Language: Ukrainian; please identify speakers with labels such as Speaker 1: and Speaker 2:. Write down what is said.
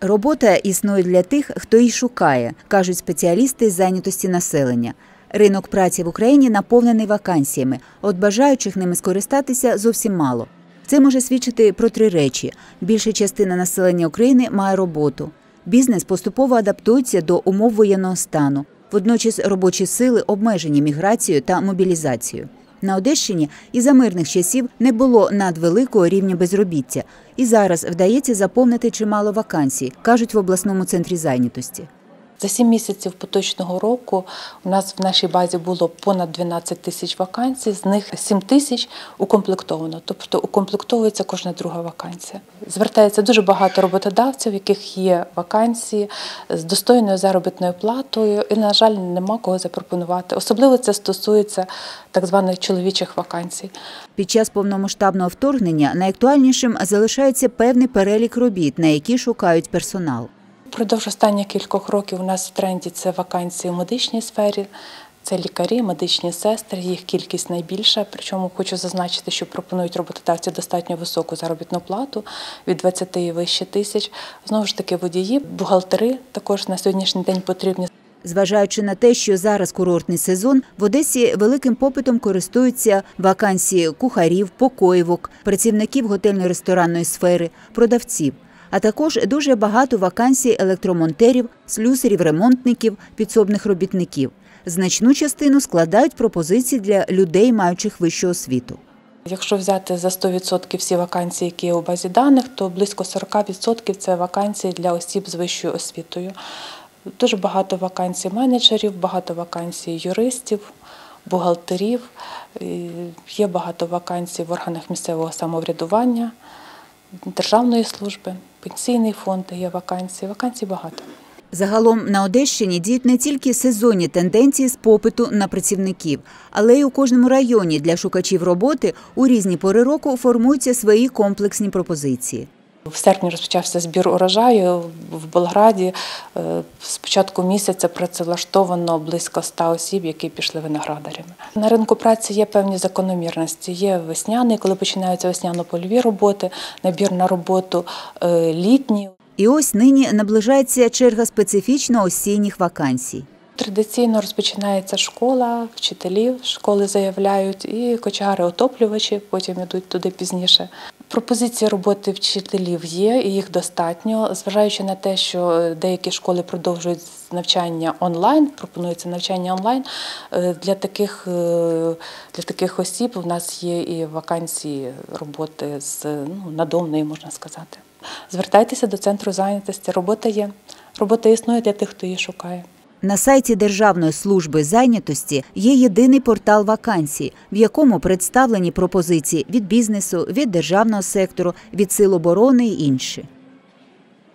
Speaker 1: Робота існує для тих, хто її шукає, кажуть спеціалісти з зайнятості населення. Ринок праці в Україні наповнений вакансіями, от бажаючих ними скористатися зовсім мало. Це може свідчити про три речі. Більша частина населення України має роботу. Бізнес поступово адаптується до умов воєнного стану. Водночас робочі сили обмежені міграцією та мобілізацією. На Одещині і за мирних часів не було надвеликого рівня безробіття. І зараз вдається заповнити чимало вакансій, кажуть в обласному центрі зайнятості.
Speaker 2: За 7 місяців поточного року у нас в нашій базі було понад 12 тисяч вакансій, з них 7 тисяч укомплектовано, тобто укомплектовується кожна друга вакансія. Звертається дуже багато роботодавців, в яких є вакансії з достойною заробітною платою і, на жаль, нема кого запропонувати. Особливо це стосується так званих чоловічих вакансій.
Speaker 1: Під час повномасштабного вторгнення найактуальнішим залишається певний перелік робіт, на які шукають персонал.
Speaker 2: Впродовж останніх кількох років у нас в тренді це вакансії в медичній сфері, це лікарі, медичні сестри, їх кількість найбільша. Причому хочу зазначити, що пропонують роботодавці достатньо високу заробітну плату від 20 і вище тисяч. Знову ж таки, водії, бухгалтери також на сьогоднішній день потрібні.
Speaker 1: Зважаючи на те, що зараз курортний сезон, в Одесі великим попитом користуються вакансії кухарів, покоївок, працівників готельно-ресторанної сфери, продавців. А також дуже багато вакансій електромонтерів, слюсарів-ремонтників, підсобних робітників. Значну частину складають пропозиції для людей, маючих вищу освіту.
Speaker 2: Якщо взяти за 100% всі вакансії, які є у базі даних, то близько 40% – це вакансії для осіб з вищою освітою. Дуже багато вакансій менеджерів, багато вакансій юристів, бухгалтерів, є багато вакансій в органах місцевого самоврядування, державної служби, пенсійний фонд, є вакансій багато.
Speaker 1: Загалом на Одещині діють не тільки сезонні тенденції з попиту на працівників, але й у кожному районі для шукачів роботи у різні пори року формуються свої комплексні пропозиції.
Speaker 2: В серпні розпочався збір урожаю в Болграді. З початку місяця працевлаштовано близько 100 осіб, які пішли виноградарями. На ринку праці є певні закономірності. Є весняний, коли починаються весняно-польові роботи, набір на роботу літній.
Speaker 1: І ось нині наближається черга специфічно осінніх вакансій.
Speaker 2: Традиційно розпочинається школа, вчителів, школи заявляють, і кочегари-отоплювачі потім йдуть туди пізніше. Пропозиції роботи вчителів є, і їх достатньо. Зважаючи на те, що деякі школи продовжують навчання онлайн, пропонується навчання онлайн, для таких осіб у нас є і вакансії роботи з надомної, можна сказати. Звертайтеся до центру зайнятості, робота є. Робота існує для тих, хто її шукає.
Speaker 1: На сайті Державної служби зайнятості є єдиний портал вакансій, в якому представлені пропозиції від бізнесу, від державного сектору, від сил оборони і інші.